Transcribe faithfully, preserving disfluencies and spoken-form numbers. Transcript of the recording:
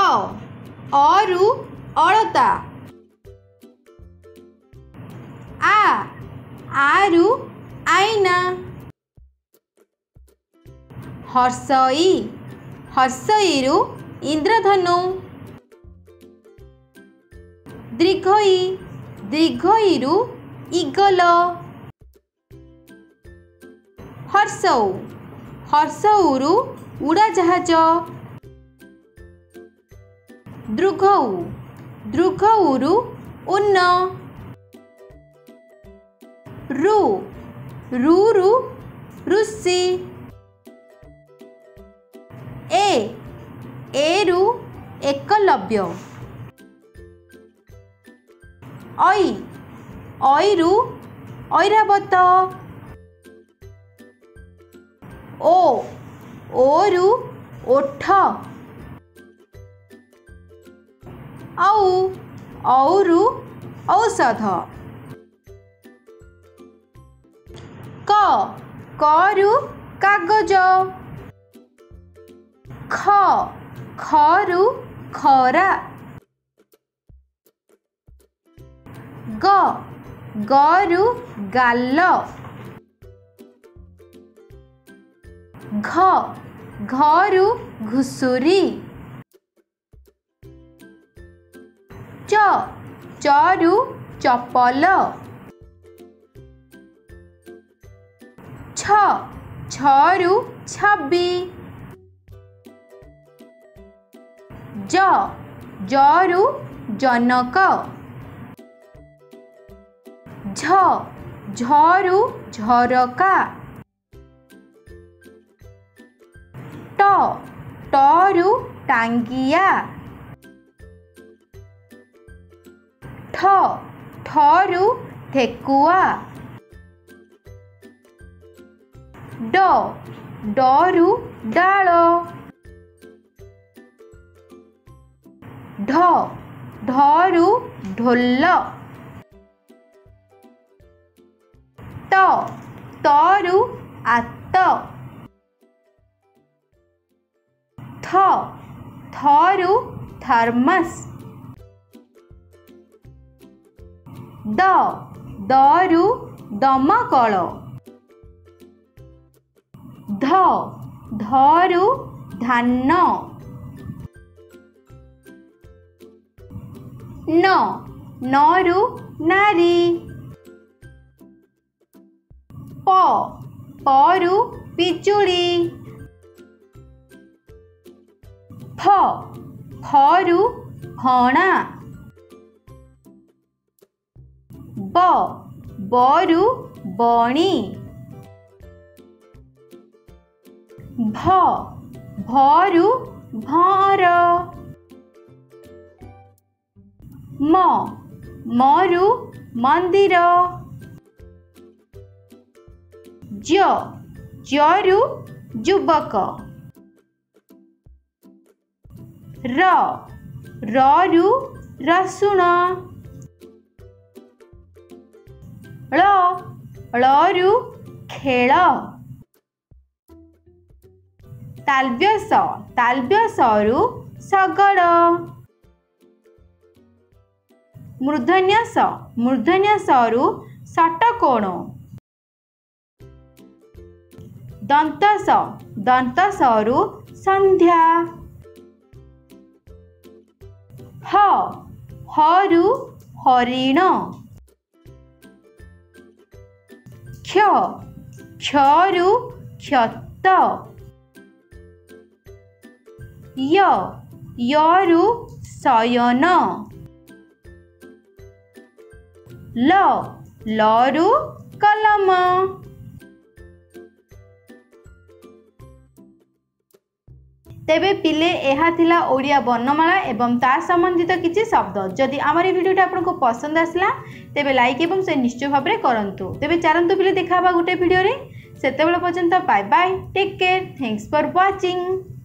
अरु अलता। आ आरु आईना। हर्षई हर्षईरु इंद्रधनु। दीर्घई दीर्घईरु ईगल। हर्षौ हर्षौरु उड़ाजाहाज। दृघौ दृघौरु उन्न। रु रुरु ऋषि। ए एरु एकलव्य। ऐ ऐरु ऐरावत। ओ ओरु ओठ। औ औरु औषध। क करु कागज। ख खरु खरा। ग गरु गाल। घ घरु घुसुरी। च चरु चपल। छ छरु छवि। ज जरु जनक। झ झरु झरका। ट टरु टांगिया। ठ ठरु ठेकुआ। ड डरु डाल। ढ ढरु ढोल। त तरु आत। थ थरु थर्मस। द दरु दमकल। ध धरु धान। न नरु नारी। प परु पिजुली। फ फरु फणा। ब बरु बणी। भ भरु भर। म मरु मंदिर। ज जरु युवक। र ररु रसुण। ळ ळरु खेल। तालव्यस तालव्यसरु शगड़। मूर्धन्य स मूर्धन्य सरु षटकोण। दंत स दंत सरु संध्या। ह हरु हरिण। क्ष क्षरु क्षत। य यरु शयन। ल लरु कलम। तेबे पिले एहा थिला ओडिया वर्णमाला एवं तार संबंधित किछि शब्द। जदि आमर भिडियोटा आपको पसंद आसला तेबे लाइक एवं से निश्चय भाव में करंतु। तेबे चारंतु पिले देखा गोटे भिडियो रे। सेतेबेले पर्यंत bye bye take care thanks for watching.